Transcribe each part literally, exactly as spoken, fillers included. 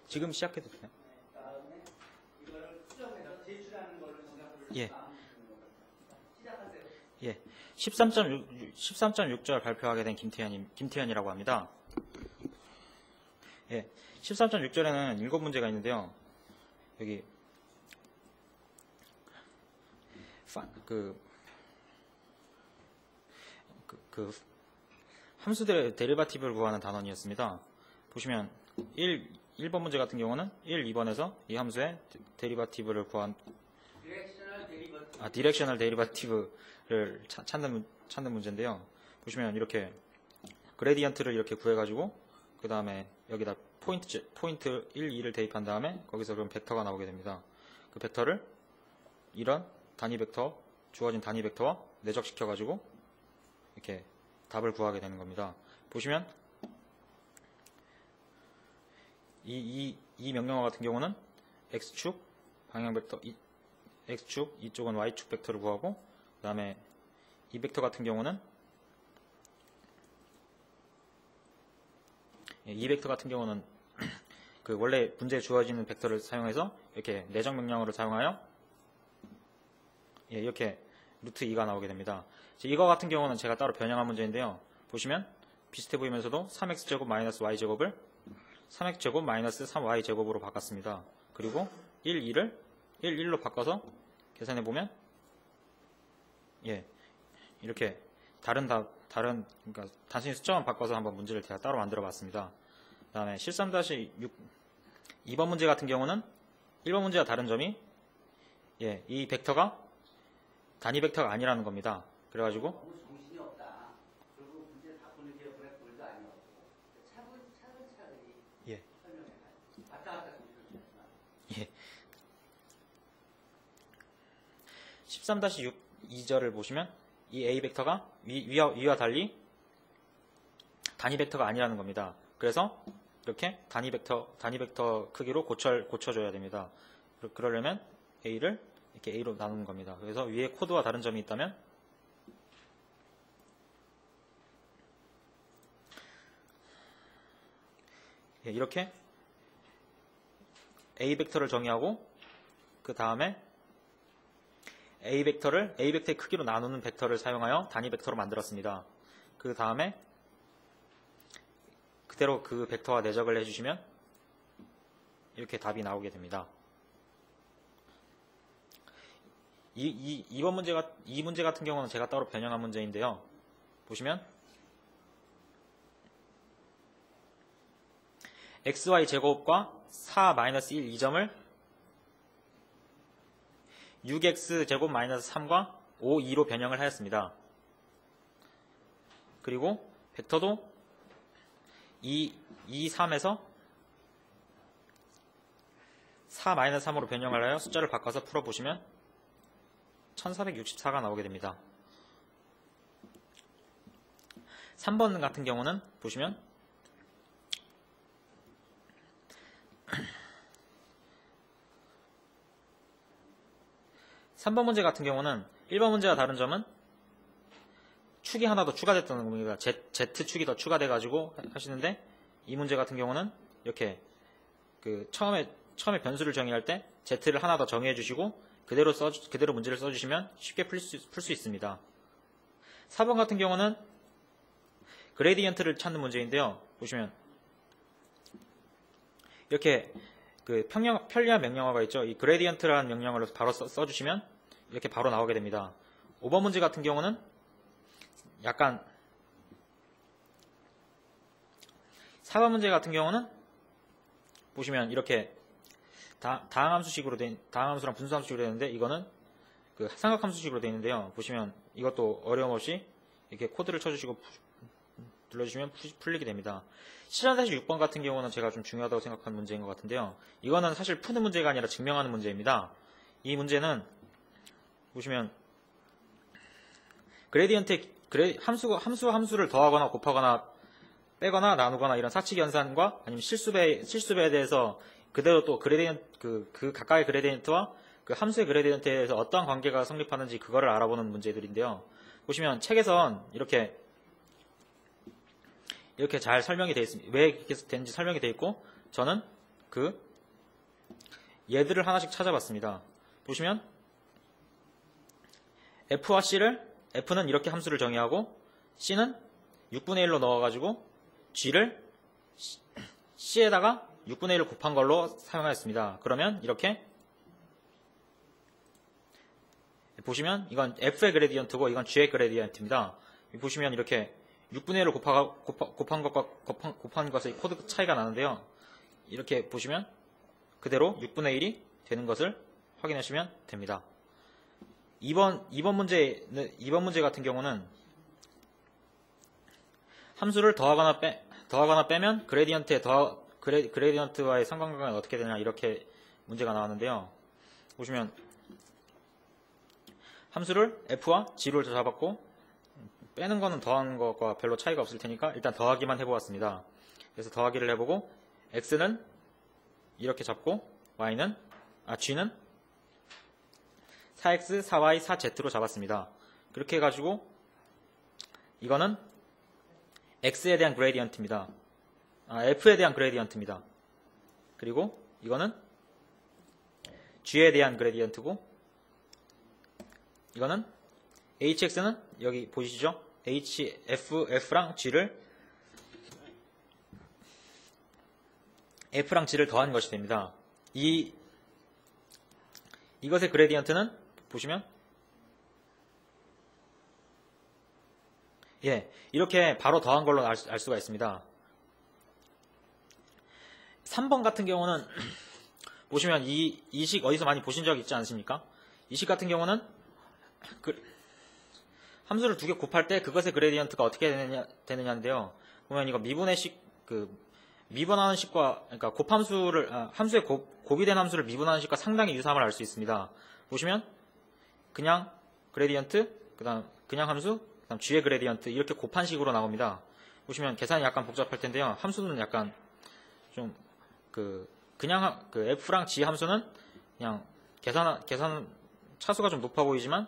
지금 시작해도 되나요? 예. 예. 십삼 점 육 절 발표하게 된 김태현님, 김태현이라고 합니다. 예. 십삼 점 육 절에는 일곱 문제가 있는데요. 여기, 그, 그, 그 함수들의 데리바티브를 구하는 단원이었습니다. 보시면, 일, 일 번 문제 같은 경우는 일, 이 번에서 이 함수의 데리바티브를 구한, 아, 디렉셔널 데리바티브를 찾는, 찾는 문제인데요. 보시면 이렇게 그레디언트를 이렇게 구해가지고 그 다음에 여기다 포인트, 포인트 일, 이를 대입한 다음에 거기서 그럼 벡터가 나오게 됩니다. 그 벡터를 이런 단위 벡터, 주어진 단위 벡터와 내적시켜가지고 이렇게 답을 구하게 되는 겁니다. 보시면 이, 이, 이 명령어 같은 경우는 x축 방향 벡터, 이, x축, 이쪽은 y축 벡터를 구하고 그 다음에 이 벡터 같은 경우는 이 벡터 같은 경우는 그 원래 문제에 주어지는 벡터를 사용해서 이렇게 내적 명령어를 사용하여 예, 이렇게 루트 이가 나오게 됩니다. 이거 같은 경우는 제가 따로 변형한 문제인데요. 보시면 비슷해 보이면서도 삼 엑스 제곱 마이너스 y제곱을 삼 엑스 제곱 마이너스 삼 와이 제곱으로 바꿨습니다. 그리고 일, 이를 일, 일로 바꿔서 계산해 보면 예, 이렇게 다른 다, 다른 그러니까 단순히 숫자만 바꿔서 한번 문제를 제가 따로 만들어 봤습니다. 그 다음에 십삼 육 이 번 문제 같은 경우는 일 번 문제와 다른 점이 예, 이 벡터가 단위 벡터가 아니라는 겁니다. 그래가지고 너무 정신이 없다. 그리고 문제 다 보는 게 그래 볼도 아니었고 차분 차근차근히 예. 설명해. 왔다 갔다 정신을 예. 십삼 육 이 절을 보시면 이 A 벡터가 위, 위와, 위와 달리 단위 벡터가 아니라는 겁니다. 그래서 이렇게 단위 벡터, 단위 벡터 크기로 고쳐, 고쳐줘야 됩니다. 그러려면 A를 이렇게 A로 나누는 겁니다. 그래서 위에 코드와 다른 점이 있다면 예, 이렇게 A 벡터를 정의하고 그 다음에 A 벡터를 A 벡터의 크기로 나누는 벡터를 사용하여 단위 벡터로 만들었습니다. 그 다음에 그대로 그 벡터와 내적을 해주시면 이렇게 답이 나오게 됩니다. 이, 이, 이번 문제가, 이 문제 같은 경우는 제가 따로 변형한 문제인데요. 보시면 xy 제곱과 사 마이너스 일 이 점을 육 엑스 제곱 마이너스 삼과 오, 이로 변형을 하였습니다. 그리고 벡터도 이, 이, 삼에서 사 마이너스 삼으로 변형을 하여 숫자를 바꿔서 풀어보시면 천사백육십사가 나오게 됩니다. 삼 번 같은 경우는 보시면 삼 번 문제 같은 경우는 일 번 문제와 다른 점은 축이 하나 더 추가됐다는 겁니다. Z축이 더 추가돼가지고 하시는데 이 문제 같은 경우는 이렇게 그 처음에 처음에 변수를 정의할 때 Z를 하나 더 정의해 주시고 그대로 써 그대로 문제를 써주시면 쉽게 풀 수 풀 수 있습니다. 사 번 같은 경우는 그레디언트를 찾는 문제인데요. 보시면 이렇게 그 평형, 편리한 명령어가 있죠. 이 그레디언트라는 명령어를 바로 써, 써주시면 이렇게 바로 나오게 됩니다. 오 번 문제 같은 경우는 약간 사 번 문제 같은 경우는 보시면 이렇게 다, 다항함수식으로 된 다항함수랑 분수함수식으로 되는데 이거는 그 삼각함수식으로 되어 있는데요. 보시면 이것도 어려움 없이 이렇게 코드를 쳐주시고 눌러주시면 풀리게 됩니다. 십삼 육 번 같은 경우는 제가 좀 중요하다고 생각하는 문제인 것 같은데요. 이거는 사실 푸는 문제가 아니라 증명하는 문제입니다. 이 문제는 보시면 그레디언트 그레, 함수, 함수 함수를 더하거나 곱하거나 빼거나 나누거나 이런 사칙 연산과 아니면 실수배 실수배에 대해서 그대로 또 그레디언트 그, 그 각각의 그레디언트와 그 함수의 그레디언트에 대해서 어떠한 관계가 성립하는지 그거를 알아보는 문제들인데요. 보시면 책에선 이렇게 이렇게 잘 설명이 되어 있습니다. 왜 이렇게 된지 설명이 되어 있고 저는 그 얘들을 하나씩 찾아봤습니다. 보시면 F와 C를 F는 이렇게 함수를 정의하고 C는 육분의 일로 넣어가지고 G를 C에다가 육분의 일을 곱한 걸로 사용하였습니다. 그러면 이렇게 보시면 이건 F의 그레디언트고 이건 G의 그레디언트입니다. 보시면 이렇게 육분의 일을 곱하, 곱하, 곱한 것과 곱한, 곱한 것의 코드 차이가 나는데요. 이렇게 보시면 그대로 육분의 일이 되는 것을 확인하시면 됩니다. 이번, 이번 문제, 이번 문제 같은 경우는 함수를 더하거나 빼, 더하거나 빼면 그레디언트의 더, 그레, 그레디언트와의 상관관계가 어떻게 되냐 이렇게 문제가 나왔는데요. 보시면 함수를 F와 G로 잡았고 빼는 거는 더하는 것과 별로 차이가 없을 테니까 일단 더하기만 해보았습니다. 그래서 더하기를 해보고 X는 이렇게 잡고 Y는 아 G는 사 엑스, 사 와이, 사 제트로 잡았습니다. 그렇게 해가지고 이거는 X에 대한 그레디언트입니다. 아, F에 대한 그레디언트입니다. 그리고 이거는 G에 대한 그레디언트고 이거는 에이치엑스는 여기 보이시죠? H, F, F랑 G를 F랑 G를 더한 것이 됩니다. 이 이것의 그레디언트는 보시면 예 이렇게 바로 더한 걸로 알, 알 수가 있습니다. 삼 번 같은 경우는 보시면 이, 이 식 어디서 많이 보신 적 있지 않습니까? 이 식 같은 경우는 그, 함수를 두 개 곱할 때 그것의 그레디언트가 어떻게 되느냐, 되느냐인데요. 보면 이거 미분의 식, 그, 미분하는 식과, 그러니까 곱함수를, 아, 함수의 곱, 곱이 된 함수를 미분하는 식과 상당히 유사함을 알 수 있습니다. 보시면, 그냥 그레디언트, 그 다음, 그냥 함수, 그 다음 G의 그레디언트, 이렇게 곱한 식으로 나옵니다. 보시면 계산이 약간 복잡할 텐데요. 함수는 약간 좀, 그, 그냥, 그 F랑 G 함수는 그냥 계산, 계산, 차수가 좀 높아 보이지만,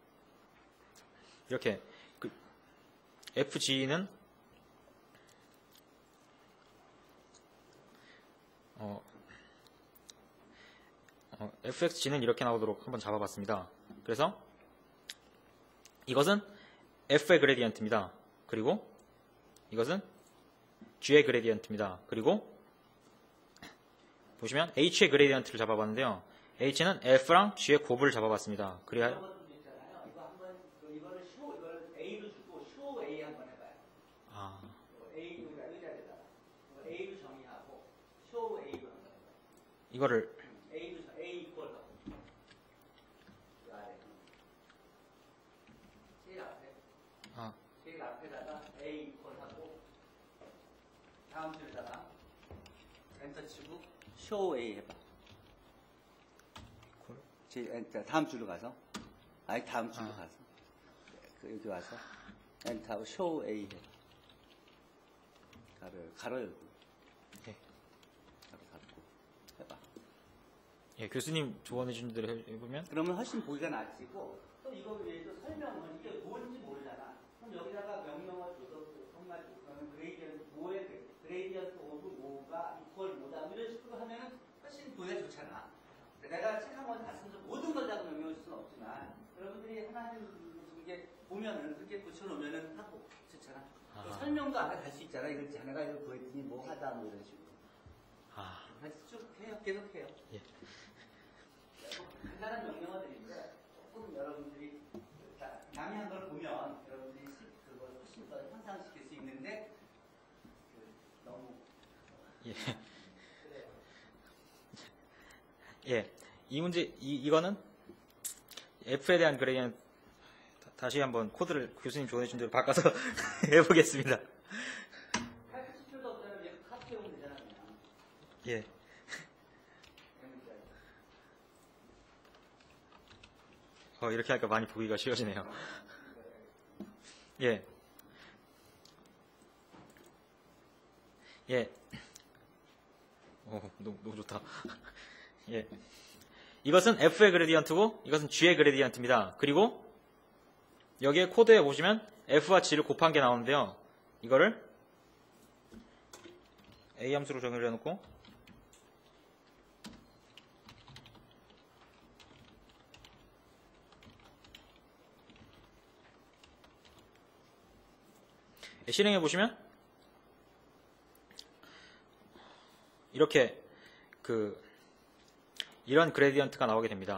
이렇게 그 에프지는 어, 어, 에프엑스지는 이렇게 나오도록 한번 잡아봤습니다. 그래서 이것은 F의 그레디언트입니다. 그리고 이것은 G의 그레디언트입니다. 그리고 보시면 H의 그레디언트를 잡아봤는데요. H는 F랑 G의 곱을 잡아봤습니다. 그래야 이거를 A도 A 이퀄 제일 앞에 아. 제일 앞에다가 A 이퀄하고 다음 줄에다가 엔터 치고 show A 해봐. 제일 엔터 다음 줄로 가서 아니 다음 줄로 아. 가서 그 여기 와서 엔터하고 show A 해봐. 가로 가로 열고. 예, 교수님 조언해 준 대로 해보면 그러면 훨씬 보기가 낫지고 또 이거 외에도 설명은 이게 뭔지 모르잖아. 그럼 여기다가 명령어 줘서 정말 그러면 그레이디언트 오의 그레이디언트 오브 오가 이퀄 오다 이런 식으로 하면은 훨씬 보기가 좋잖아. 내가 책 한 권 다 쓰면서 모든 걸 다 명령할 수는 없지만 여러분들이 하나는 이게 보면은 그렇게 붙여놓으면은 하고 좋잖아. 설명도 아까 할 수 있잖아. 이거 자네가 이거 구했더니 뭐 하다 뭐 이런 식으로. 아, 쭉 해요. 계속 해요. 예. 간단한 명령어들인데 조금 여러분들이 남이 한 걸 보면 여러분들이 그걸 훨씬 더 향상시킬 수 있는데 그 너무 예. 그래요. 예. 이 문제 이 이거는 F에 대한 그레디언트 다시 한번 코드를 교수님 조언해 준 대로 바꿔서 해보겠습니다. 팔십 초도 없잖아. 얘 카트 해오면 되잖아 그냥. 예. 어, 이렇게 하니까 많이 보기가 쉬워지네요. 예. 예. 오, 너무, 너무 좋다. 예. 이것은 F의 그레디언트고, 이것은 G의 그레디언트입니다. 그리고, 여기에 코드에 보시면 F와 G를 곱한 게 나오는데요. 이거를 A 함수로 정의를 해놓고, 예, 실행해 보시면 이렇게 그 이런 그레디언트가 나오게 됩니다.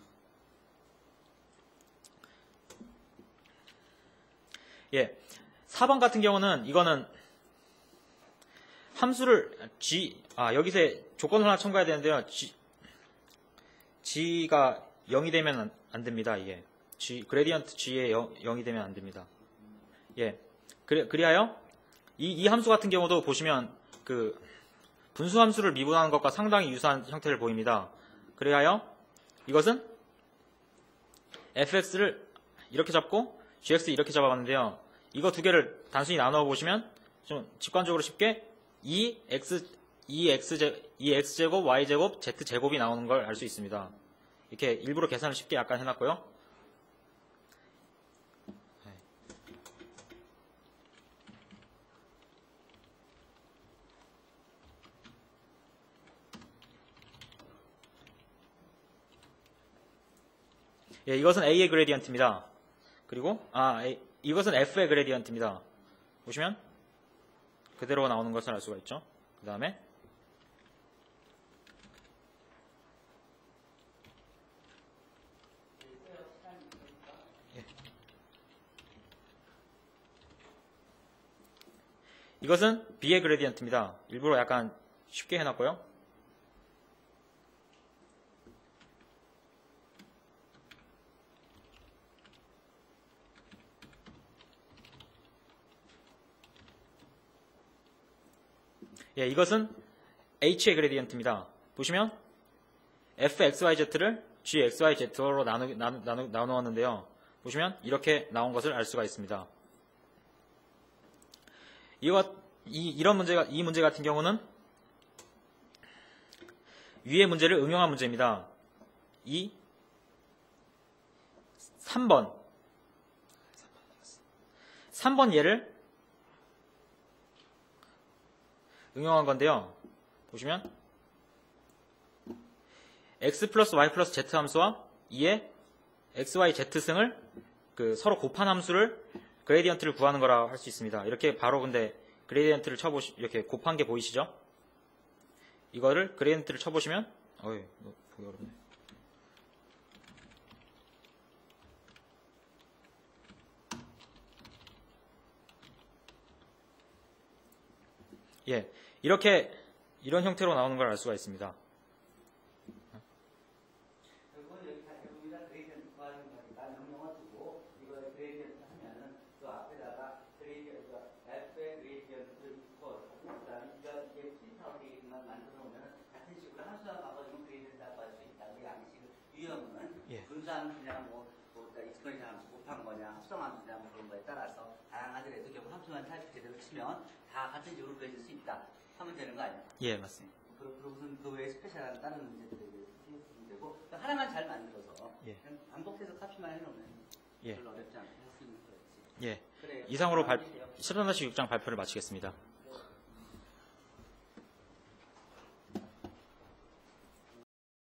예, 사 번 같은 경우는 이거는 함수를 g 아 여기서 조건을 하나 첨가해야 되는데요. g g가 영이 되면 안, 안 됩니다. 이게 g 그레디언트 g에 영이 되면 안 됩니다. 예, 그래, 그리하여 이, 이 함수 같은 경우도 보시면 그 분수 함수를 미분하는 것과 상당히 유사한 형태를 보입니다. 그리하여 이것은 fx를 이렇게 잡고 gx 이렇게 잡아봤는데요. 이거 두 개를 단순히 나누어 보시면 좀 직관적으로 쉽게 이 x 이 x 이 x제곱 y제곱 z제곱이 나오는 걸 알 수 있습니다. 이렇게 일부러 계산을 쉽게 약간 해놨고요. 예, 이것은 a의 그레디언트입니다. 그리고 아 A, 이것은 f의 그레디언트입니다. 보시면 그대로 나오는 것을 알 수가 있죠. 그 다음에 예. 이것은 b의 그레디언트입니다. 일부러 약간 쉽게 해놨고요. 예, 이것은 h의 그레디언트입니다. 보시면 fxyz를 gxyz로 나누, 나누, 나누, 나누었는데요. 보시면 이렇게 나온 것을 알 수가 있습니다. 이와, 이, 이런 문제가, 이 문제 같은 경우는 위의 문제를 응용한 문제입니다. 이 삼 번 삼 번 예를 응용한 건데요. 보시면 x 플러스 y 플러스 z 함수와 이의 xy z승을 그 서로 곱한 함수를 그레디언트를 구하는 거라 할 수 있습니다. 이렇게 바로 근데 그레디언트를 쳐보시 이렇게 곱한 게 보이시죠? 이거를 그레디언트를 쳐보시면 어이 보기 어렵네. 예, 이렇게 이런 형태로 나오는 걸 알 수가 있습니다. 결국은 여기 다 여기다 그레디언트 구하는 거니까 명령어 두고 이거 그레디언트 하면은 그 앞에다가 그레디언트 f의 그레디언트 이퀄 그다음에 이거 이게 프린트아웃 되게만 만들어 놓으면 같은 식으로 함수만 바꿔주면 그레디언트라고 할 수 있다. 그 양식을 유형은 예. 분수함수냐 뭐, 뭐 익스포넨셜 함수 곱한 거냐 합성함수냐 뭐 그런 거에 따라서 다양하더라도 결국 함수만 잘 제대로 치면 다 같은 식으로 그려질 수 있다 하면 되는 거 아니에요? 예, 맞습니다. 그러고선 그 외에 스페셜한 다른 문제들에 대해서 생각하면 되고 하나만 잘 만들어서 예. 그냥 반복해서 카피만 해놓으면 예. 별로 어렵지 않게 할 수 있는 거였지. 예. 그래요. 이상으로 발, 다음 주세요. 칠 육 장 발표를 마치겠습니다.